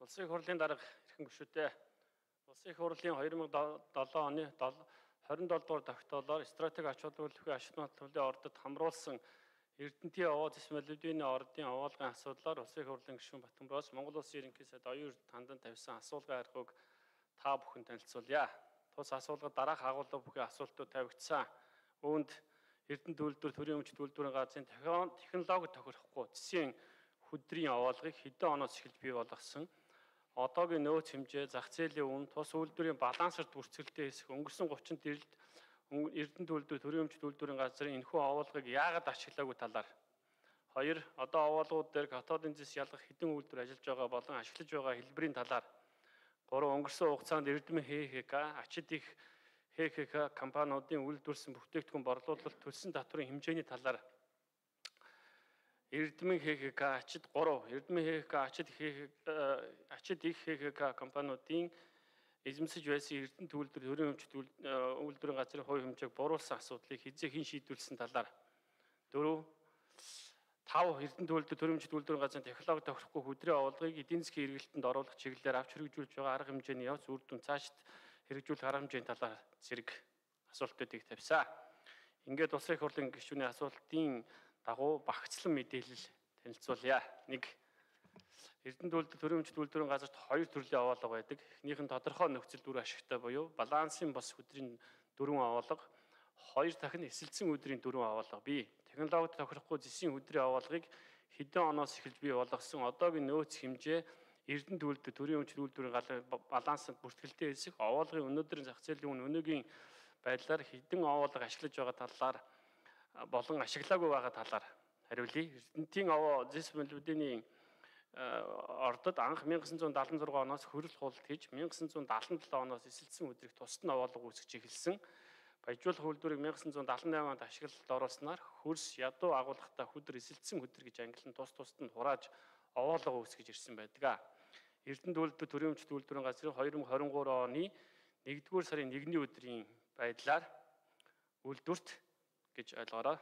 Улсын их хурлын дарга эрхэм гишүүдээ Улсын их хурлын 2007 оны 27 дугаар тогтоолоор стратеги ач холбогдолгүй ашиглалтын төлөвлөлтөд ордод хамруулсан Эрдэнэтийн овоо зэсмэлүүдийн ордын овоолгын асуудлаар Улсын их хурлын гишүүн Батбароос Монгол Улсын ерөнхий сайд оюун тандан тавьсан асуулгын хариуг та бүхэн танилцуулъя. Тус асуулгад дараах агуулга бүхий асуултууд тавигдсан. Үүнд Эрдэнэт үйлдвэр төрийн өмчт үйлдвэрийн газрын технологи тохирохгүй засгийн хөдрийн овоолгыг хэдэн оноос эхэлж бий болгосон. Одоогийн нөөц хэмжээ, зах зээлийн үн, тус үйлдвэрийн балансарт бүртгэлтэй хэсэг өнгөрсөн 30-нд Эрдэнэт үйлдвэр төрийн өмчт үйлдвэрийн газрын энэхүү овоолгыг яагаад ашиглаагүй талаар. 2. Одоо овоолгууд дээр катодын зэс ялгах хэдэн үйлдвэр ажиллаж байгаа болон ашиглаж байгаа хэлбэрийн талаар. 3. Өнгөрсөн хугацаанд Эрдэмэн ХХК, ачид их ХХК компаниудын үйлдвэрсэн бүтээгдэхүүн борлуулалт төлсөн татврын хэмжээний талаар. Эрдэмэн ХХК ачид 3. Эрдэмэн ХХК ачид их ХХК компаниудын эзэмсэж байсан Эрдэнэт үйлдвэр төрийн өмчт үйлдвэрийн газрын хувь хэмжээг бууруулсан асуудлыг хэзээ хэн шийдвэрлсэн талаар. 4. 5. Эрдэнэт үйлдвэр төрийн өмчт үйлдвэрийн газрын технологи тохирохгүй хөдрийн овоолгыг эдийн засгийн эргэлтэнд оруулах чиглэлээр авч хэрэгжүүлж байгаа арга хэмжээний явц үр дүн цаашид хэрэгжүүлэх арга хэмжээний талаар зэрэг асуултуудыг тавьсан. Ингээд Улсын их хурлын гишүүний асуултын дагуу багцлан мэдээлэл танилцуулъя. 1. Эрдэнэт үйлдвэр төрийн өмчт үйлдвэрийн газарт 2 төрлийн овоолго байдаг. Эхнийх нь тодорхой нөхцөл дүр ашигтай буюу балансын бос өдрийн 4 овоолго, 2 дахин эсэлцэн өдрийн 4 овоолго бий. Технологид тохирохгүй зэсийн өдрийн овоолгыг хэдэн оноос эхэлж бий болгосон одоогийн нөөц хэмжээ Эрдэнэт үйлдвэр төрийн өмчт үйлдвэрийн газрын балансанд бүртгэлтэй хэсэг овоолгын өнөөдрийн зах зээлийн өнөөгийн байдлаар хэдэн овоолго ашиглаж байгаа талаар болон ашиглаагүй байгаа талаар хариулъя. Эрдэнэтийн овоо зэсмэлүүдийн ордод анх 1976 оноос хөрөл худалд хийж 1977 оноос эсэлцэн өдрийг тусад нь овоолго үүсгэж эхэлсэн. Баяжуулах үйлдвэрийг 1978 онд ашиглалтад оруулснаар хөрс ядуу агуулгатай хөдөр эсэлцэн хөдөр гэж ангилан тусад нь хурааж овоолго үүсгэж ирсэн байдаг. Эрдэнэт үйлдвэр төрийн өмчт үйлдвэрийн газрын 2023 оны 1-р сарын 1-ний өдрийн байдлаар үйлдвэрт гэж ойлгоорой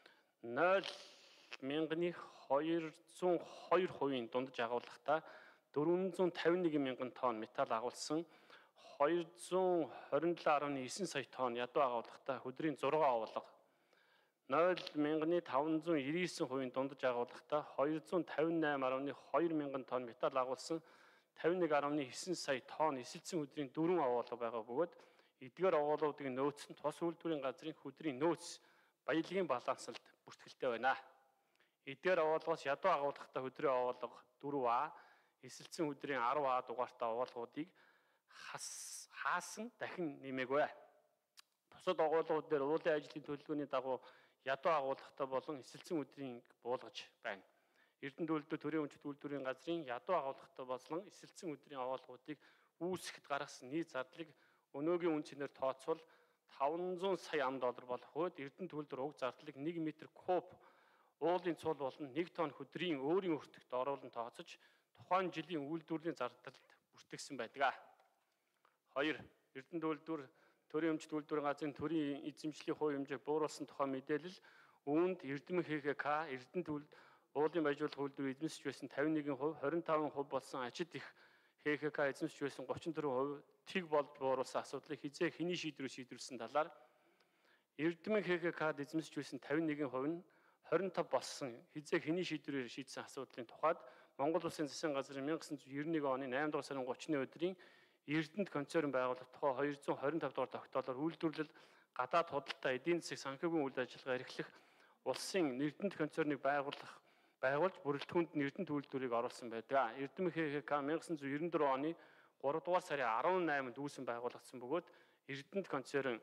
0,202% дундаж агуулгатай 451 мянган тонн металл агуулсан 227.9 сая тонн ядуу агуулгатай хөдрийн 6 овоолго 0,599% дундаж агуулгатай 258.2 мянган тонн металл агуулсан 51.9 сая тонн эсэлцэн хөдрийн 4 овоолго байгаа бөгөөд эдгээр овоолгуудын нөөц нь тус үйлдвэрийн газрын хөдрийн нөөц баялагын балансалд бүртгэлтэй байна. Эдгээр овоолгоос ядуу агуулгатай хөдрийн овоолго 4А, эсэлцэн хөдрийн 10А дугаартай овоолгуудыг хаасан дахин нэмээгүй. Бусад овоолгууд дээр уулын ажлын төлөвлөгөөний дагуу ядуу агуулгатай болон эсэлцэн өдрийг буулгаж байна. Эрдэнэт үйлдвэр төрийн өмчт үйлдвэрийн газрын ядуу агуулгатай болон эсэлцэн өдрийн овоолгуудыг үүсгэхэд гаргасан нийт зардлыг өнөөгийн үн цэнээр тооцвол 500 сая $5 болох бөгөөд Эрдэнэт үйлдвэр уг зардлыг 1 м куб уулын цул болон 1 тонн хөдрийн өөрийн өртөгт оруулан тооцож тухайн жилийн үйлдвэрлэлийн зардалд бүртгэгдсэн байдаг. 2. Эрдэнэт үйлдвэр төрийн өмчт үйлдвэрийн газрын төрийн эзэмшлийн хувь хэмжээг бууруулсан тухай мэдээлэл үүнд Эрдэмэн ХХК Эрдэнэт уулын баяжуулах үйлдвэр эзэмсэж байсан 51%, 25% болсон ачид их ХХК эзэмсэж байсан 34% тэг болж бууруулсан асуудлыг хизээ хэний шийдвэрлсэн талаар Эрдэмэн ХХК-д эзэмсэж байсан 51% нь 25 болсон хизээ хэний шийдвэрээр шийдсэн асуудлын тухайд Монгол Улсын засгийн газрын 1991 оны 8 дугаар сарын 30-ны өдрийн Эрдэнэт концерн байгуулах тухай 225 дугаар тогтоолоор үйлдвэрлэл гадаад худалдаа эдийн засаг санхүүгийн үйл ажиллагаа эрхлэх улсын Эрдэнэт концернийг байгуулж бүрэлдэхүүнд нь Эрдэнэт үйлдвэрийг оруулсан байдаг. Эрдэмэн ХХК 1994 оны 3 дугаар сарын 18-нд үүсэн байгуулагдсан бөгөөд Эрдэнэт концерн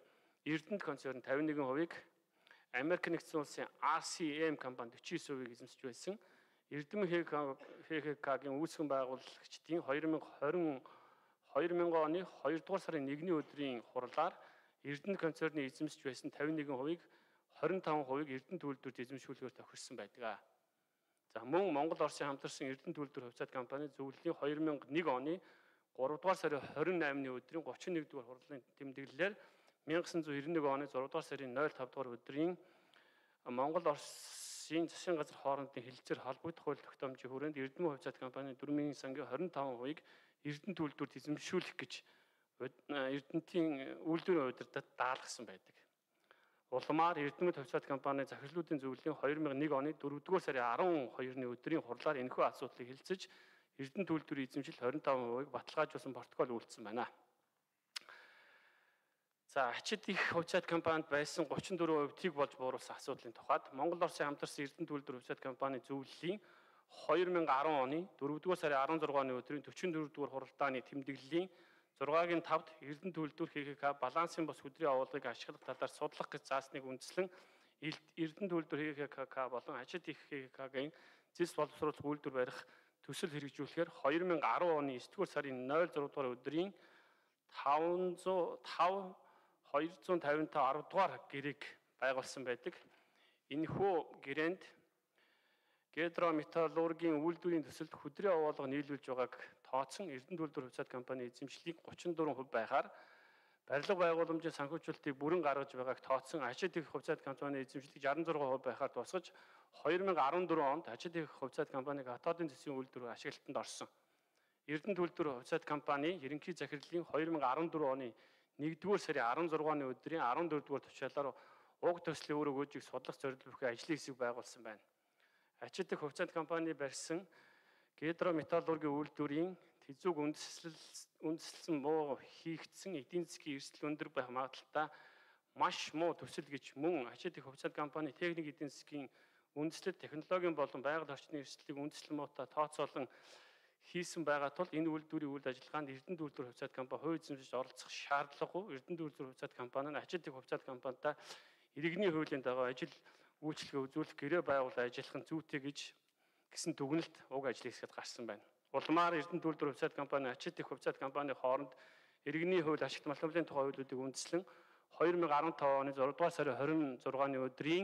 51%-ийг Америк нэгдсэн улсын RCM компани 49%-ийг эзэмсэж байсан. Эрдэмэн ХХК-гийн үүсгэн байгуулагчдын 2020 оны 2 дугаар сарын 1-ний өдрийн хурлаар Эрдэнэт концерны эзэмсэж байсан 51%-ийг 25%-ийг Эрдэнэт үйлдвэрт эзэмшүүлгээр тохирсон байдаг. За мөн Монгол Оросын хамтарсан Эрдэнэт үйлдвэр хувьцаат компани зөвлөлийн 2001 оны 3 дугаар сарын 28-ны өдрийн 31 дугаар хурлын тэмдэглэлээр 1991 оны 6 дугаар сарын 05 дугаар өдрийн Монгол Оросын улсын засгийн газар хоорондын хилцээр холбогдох хууль тогтоомжийн хүрээнд Эрдэнэ хувьцаат компани 4-ийн сангийн 25%-ыг Эрдэнэт үйлдвэрт эзэмшүүлэх гэж Эрдэнэтийн үйлдвэрийн удирдад даалгасан байдаг. Улмаар Эрдэнэт хувьцаат компани захирлуудын зөвлөлийн 2001 оны 4-р сарын 12-ны өдрийн хурлаар энэхүү асуудлыг хэлцэж Эрдэнэт үйлдвэрийн эзэмшил 25%-ыг баталгаажуулсан протокол үйлдсэн байна. За, ачид их хувьцаат компанид байсан 34% тийг болж бууруулсан асуудлын тухайд Монгол Оросын хамтарсан Эрдэнэт үйлдвэр хувьцаат компани зөвлөлийн 2010 оны 4-р сарын 16-ны өдрийн 44-р хуралдааны тэмдэглэлийн 6-гийн 5-д Эрдэнэт үйлдвэр ХХК балансын бос хөдрийн агуулгыг ашиглах талаар судлах гэж заасныг үндэслэн Эрдэнэт үйлдвэр ХХК болон ачид их ХХК-гийн зэс боловсруулах үйлдвэр барих төсөл хэрэгжүүлэхээр 2010 оны 9-р сарын 06 дугаар өдрийн 255 10 дугаар гэрээг байгуулсан байдаг. Энэхүү гэрээнд гидрометаллургийн үйлдвэрийн төсөлд хөдрийн агуулга нийлүүлж байгааг тооцсон Эрдэнэт үйлдвэр хувьцаат компани эзэмшлийг 34% байхаар барилга байгууламжийн санхүүжүүлэлтийг бүрэн гаргаж байгааг тооцсон ачид их хувьцаат компани эзэмшлийг 66% байхаар тусгаж 2014 онд ачид их хувьцаат компаниг хатаадын засгийн үйлдвэр ашиглалтанд орсон. Эрдэнэт үйлдвэр хувьцаат компани ерөнхий захирлын 2014 оны 1-р сарын 16-ны өдрийн 14-р тушаалаар уг төслийн үр өгөөжийг судлах зорилго бүхий ажлын хэсэг байгуулсан байна. Ачид их хувьцаат компани барьсан гидрометаллургийн үйлдвэрийн тэзүүг үндэслэн муу хийгдсэн эдийн засгийн эрсдэл өндөр байх магадлалтай маш муу төсөл гэж мөн ачид их хувьцаат компани техник эдийн засгийн үндэслэл технологийн болон байгаль орчны эрсдлийг үндэслэн муутай тооцоолон хийсэн байгаа тул энэ үйлдвэрийн үйл ажиллагаанд Эрдэнэт үйлдвэр хувьцаат компани хувь эзэмшиж оролцох шаардлагагүй. Эрдэнэт үйлдвэр хувьцаат компани нь ачид их хувьцаат компанитай иргэний хуулийн дагуу ажил үйлчлэгээ үзүүлэх гэрээ байгуулан ажиллах нь зүйтэй гэсэн дүгнэлт уг ажлын хэсэгт гарсан байна. Улмаар Эрдэнэт үйлдвэр хувьцаат компани ачид их хувьцаат компани хооронд иргэний хууль ашигт малтмалын тухай хуулиудыг үндэслэн 2015 оны 6 дугаар сарын 26-ны өдрийн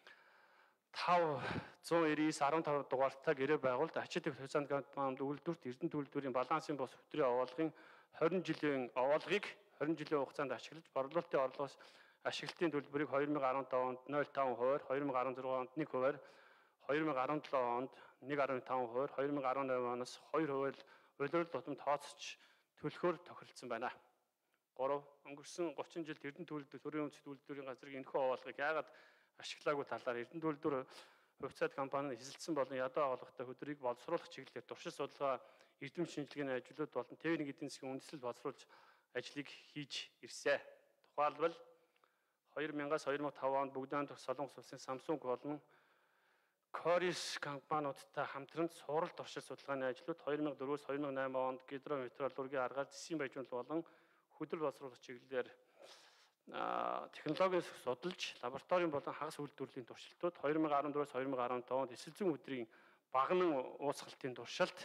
599-15 дугаартай гэрээ байгуулалт ачид их хувьцаат компани үйлдвэрт Эрдэнэт үйлдвэрийн балансын бос хөдрийн агуулгын 20 жилийн хугацаанд ашиглаж борлуулалтын орлогоос ашиглалтын төлбөрийг 2015 онд 0.5%, 2016 онд 1%, 2017 онд 1.5%, 2018 оноос 2% улирал тутам тооцож төлөхөөр тохиролцсон байна. 3. Өнгөрсөн 30 жилд Эрдэнэт үйлдвэр төрийн өмчт үйлдвэрийн газрыг энэхүү агуулгыг яагаад ашиглаагүй талаар Эрдэнэт үйлдвэр хувьцаат компани эсэлсэн болон ядуу агуулгатай хөдрийг боловсруулах чиглэлээр туршилт судалгаа, эрдэм шинжилгээний ажлууд болон техник эдийн засгийн үндэслэл боловсруулж ажлыг хийж ирсэн. Тухайлбал 2000-аас 2005 онд бүгдаан Солонгос улсын Samsung болон Корис компаниудтай хамтран суралт туршилт судалгааны ажлууд 2004-өөс 2008 онд гидрометаллургийн аргаар засгийн баяжуулалт болон хөдөр боловсруулах чиглэлээр технологийн судалж лабораторийн болон хагас үйлдвэрлэлийн туршилтууд 2014-өөс 2015 онд эсэл зүйн өдрийн багнан ууцгалтын туршилт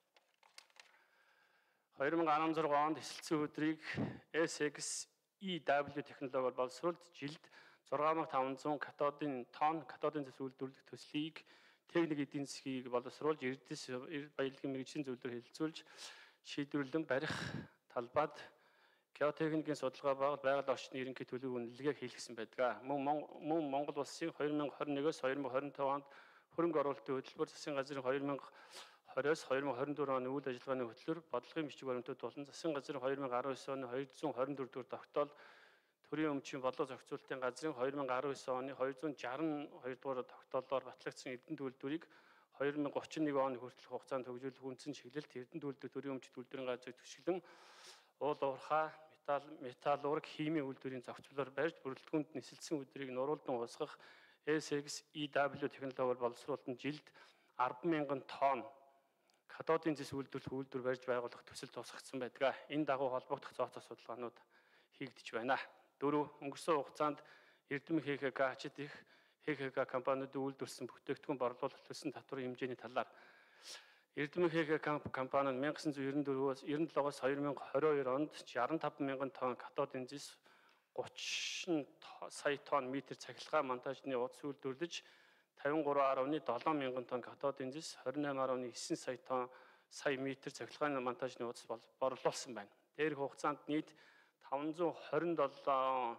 2016 онд эсэл зүйн өдрийг SXEW технологиор боловсруулж жилд 6500 катодын зэс үйлдвэрлэх төслийг техник эдийн засгийг боловсруулж эрдэс баялагын мэргэжлийн зөвлөлөөр хэлэлцүүлж шийдвэрлэн барих талбайд геотехникийн судалгаа байгаль орчны ерөнхий төлөв үнэлгээг хийлгэсэн байдаг. Мөн Монгол улсын 2021-өөс 2025 онд хөрөнгө оруулалтын хөтөлбөр засгийн газрын 2020-оос 2024 оны үйл ажиллагааны хөтөлбөр бодлогын бичиг баримтууд болон засгийн газрын 2019 оны 224 дугаар тогтоол төрийн өмчийн бодлого зохицуулалтын газрын 2019 оны 262 дугаар тогтоолоор батлагдсан Эрдэнэт үйлдвэрийг 2031 оны хүртэлх хугацаанд хөгжүүлэх үндсэн чиглэлд Эрдэнэт үйлдвэр төрийн өмчт үйлдвэрийн газрыг төшиглөн уул уурхай, металлурги, химийн үйлдвэрийн зохицуулалаар барьж бүрэлдэхүүнд нисэлсэн өдрийг нуруулдан уусгах SXEW технологиор боловсруулалтанд жилд 10,000 тонн катодын зэс үйлдвэр барьж байгуулах төсөл тусгагдсан байдаг. Энэ дагуу холбогдох цооцоо судалгаанууд хийгдэж байна. 4. Өнгөрсөн хугацаанд Эрдэм ХХК ачид их ХХК компаниудын үйлдвэрсэн бүтээгдэхүүн борлуулалт төлсөн татварын хэмжээний талаар Эрдэм ХХК компани нь 1997-өөс 2022 онд 65,000 тонн катодын зэс 30 сая тонн метр цахилгаан монтажны утас үйлдвэрлэж 53.7 мянган тонн катодын зэс 28.9 сая метр цахилгаан монтажны утас борлуулсан байна. Дээрх хугацаанд нийт 527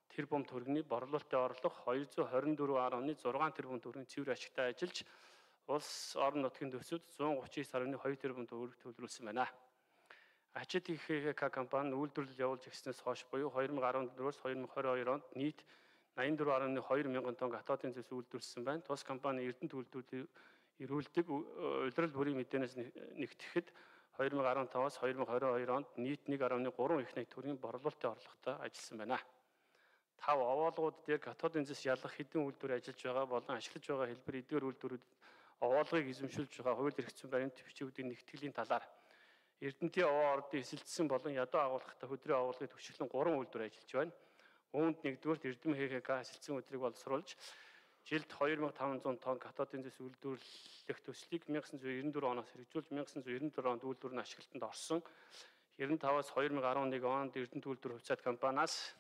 тэрбум төгрөгийн борлуулалтын орлого 224.6 тэрбум төгрөгийн цэвэр ашигтай ажиллаж улс орон нутгийн төсөвт 139.2 тэрбум төгрөг төлрүүлсэн байна. Ачид ИХК компани үйлдвэрлэл явуулж ирснээс хойш буюу 2014-өөс 2022 онд нийт 84.2 мянган тонн гадаадын зэвс үйлдвэрлэсэн байна. Тус компани Эрдэнэт үйлдвэрлэлийг эрүүлдэг улирал бүрийн мэдээнээс нэгтгэхэд 2015-аас 2022 онд нийт 1.3 их найт төгрөгийн борлуулалтын орлоготой ажилласан байна. 5 овоолгууд дээр катодын зэс ялах хэдэн үйлдвэр ажиллаж байгаа болон ашиглаж байгаа хэлбэр эдгээр үйлдвэрүүд овоолгыг эзэмшүүлж байгаа хууль эрх зүйн баримт бичвүүдийн нэгтгэлийн талаар Эрдэнэтийн овоо ордын эсэлдсэн болон ядуу агуулгатай хөдрийн агуулгыг төвчлэн 3 үйлдвэр ажиллаж байна. Үүнд нэгдүгээр Эрдэнэт ХК эсэлдсэн өдрийг боловсруулж жилд 2500 тонн катодын зэс үйлдвэрлэх төслийг 1994 оноос хэрэгжүүлж 1994 онд үйлдвэр нь ашиглалтанд орсон. 95-аас 2011 онд Эрдэнэт үйлдвэр хувьцаат компаниас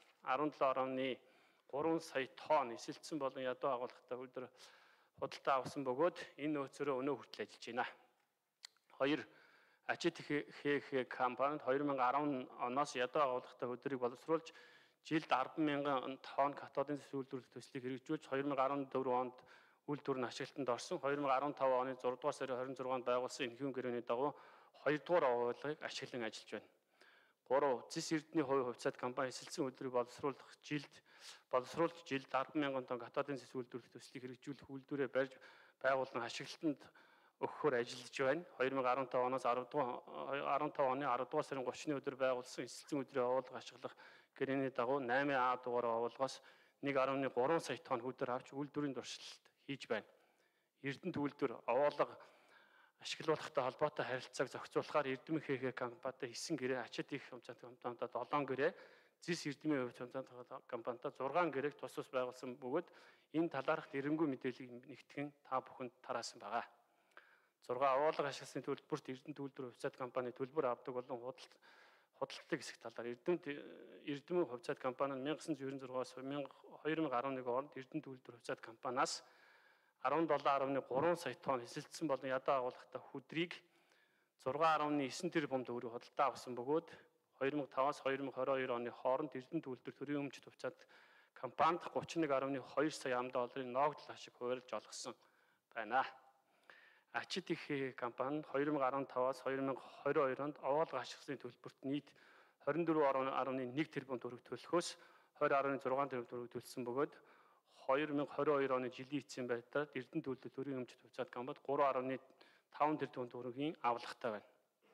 17.3 сая тонн эсэлдсэн болон ядуу агуулгатай хөдөр худалдаа авсан бөгөөд энэ нөөцөөрөө өнөө хүртэл ажиллаж байна. 2. Ачид ХХ компанид 2010 оноос ядуу агуулгатай хөдрийг боловсруулж жилд 10,000 тонн катодын зэс үйлдвэрлэх төслийг хэрэгжүүлж 2014 онд үйлдвэр нь ашиглалтанд орсон. 2015 оны 6 дугаар сарын 26-нд байгуулсан энэхүү гэрээний дагуу 2 дугаар агуулгыг ашиглан ажиллаж байна. 3. Зэс Эрдэнэний хувийн хувьцаат компани эсэлдсэн үйлдвэрийг боловсруулж жилд 10,000 тонн катодын зэс үйлдвэрлэх төслийг хэрэгжүүлэх үйлдвэрээ барьж байгуулан ашиглалтанд өгөхөөр ажиллаж байна. 2015 оноос 15 оны 10 дугаар сарын 30-ны өдөр байгуулсан эсэлдсэн өдрийн агуулга ашиглах гэрээний дагуу 8А дугаар агуулгаас 1.3 сая тонн хөдөр авч үйлдвэрийн туршилт хийж байна. Эрдэнэт үйлдвэр овоолго ашиглуулахтай холбоотой харилцааг зохицуулахаар Эрдэмет ХХ компанитай 9 гэрээ, Ачид их хамтлагийн компанитай 7 гэрээ, Зэс Эрдэмийн хувьд хамтлагийн компанитай 6 гэрээг тус тус байгуулсан бөгөөд энэ талаарх эренгүй мэдээллийг нэгтгэн та бүхэнд тараасан байгаа. 6. Овоолго ашигласны төлбөрт Эрдэнэт үйлдвэр хувьцаат компани төлбөр авдаг болон худалддаг хэсэг талаар Эрдэмет хувьцаат компани нь 1996-аас 2011 онд Эрдэнэт үйлдвэр хувьцаат компаниас 17.3 сая тонн эсэлдсэн болон ядуу агуулгатай хөдрийг 6.9 тэрбум төгрөг худалдаа авсан бөгөөд 2005-аас 2022 оны хооронд Эрдэнэт үйлдвэр төрийн өмчт хувьцаат компанид 31.2 сая $, ноогдол ашиг хуваарлж олгосон байна. Ачид их компани 2015-аас 2022 онд овоолго ашигласны төлбөрт нийт 24.1 тэрбум төгрөг төлөхөөс 20.6 тэрбум төгрөг төлсөн бөгөөд 2022 оны жилийн эцсийн байдлаар Эрдэнэт үйлдвэр төрийн өмчт хувьцаат компанид 3.5 тэрбум төгрөгийн авлагатай байна.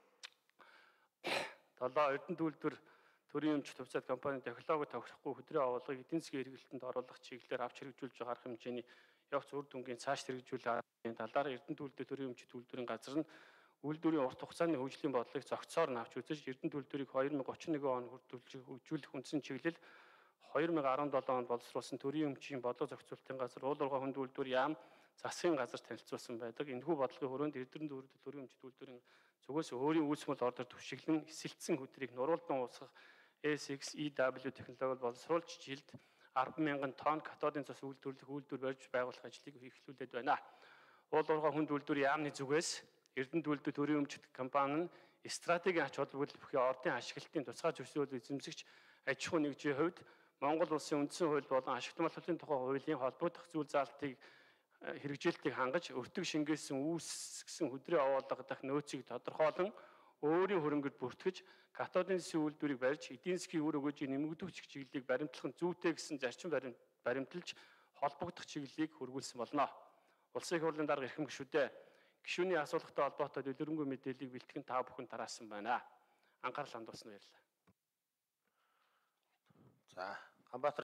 7. Эрдэнэт үйлдвэр төрийн өмчт хувьцаат компани технологи тохирохгүй хөдрийн агуулгыг эдийн засгийн хэрэглэлтэнд оруулах чиглэлээр авч хэрэгжүүлж байгаа арга хэмжээний явц үр дүнгийн цааш хэрэгжүүлэх талаар Эрдэнэт үйлдвэр төрийн өмчт үйлдвэрийн газар нь үйлдвэрийн урт хугацааны хөгжлийн бодлогыг зохицоор нь авч үзэж Эрдэнэт үйлдвэрийг 2031 он хүртэл хөгжүүлэх үндсэн чиглэл 2017 онд боловсруулсан төрийн өмчийн бодлого зохицуулалтын газар уул уурхай хүнд үйлдвэр яам засгийн газар танилцуулсан байдаг. Энэхүү бодлогын хүрээнд Эрдэнэт үйлдвэр төрийн өмчт үйлдвэрийн зүгээс өөрийн үйлсмэл ордор түвшиглэн эсэлдсэн хөдрийг нуруулдан уусгах SXEW технологиор боловсруулж жилд 10,000 тонн катодын цус үйлдвэрлэх үйлдвэр барьж байгуулах ажлыг эхлүүлээд байна. Уул уурхай хүнд үйлдвэр яамны зүгээс Эрдэнэт үйлдвэр төрийн өмчт компани нь стратегийн ач холбогдол бүхий ордын ашиглалтын тусгай зөвшөөрлөг эзэмсэгч аж ахуй нэгжийн хувьд Монгол улсын үндсэн хууль болон ашигт маллалтын тухай хуулийн холбогдох зүйл заалтыг хэрэгжүүлэлтийг хангаж өртөг шингээсэн үүсгэсэн хөдрийн овоолго дах нөөцийг тодорхойлон өөрийн хөрөнгөд бүртгэж катодын зэсийн үйлдвэрийг барьж эдийн засгийн үр өгөөжийн нэмэгдүүлэх чиглэлийг баримтлах нь зүйтэй гэсэн зарчим баримталж холбогдох чиглэлийг хөргүүлсэн болно. Улсын их хурлын дарга эрхэм гишүүдээ гишүүний асуулгатай холбоотой дэлгэрэнгүй мэдээллийг бэлтгэн та бүхэн тараасан байна. Анхаарал хандуулсанд баярлалаа. За, Ганбаатар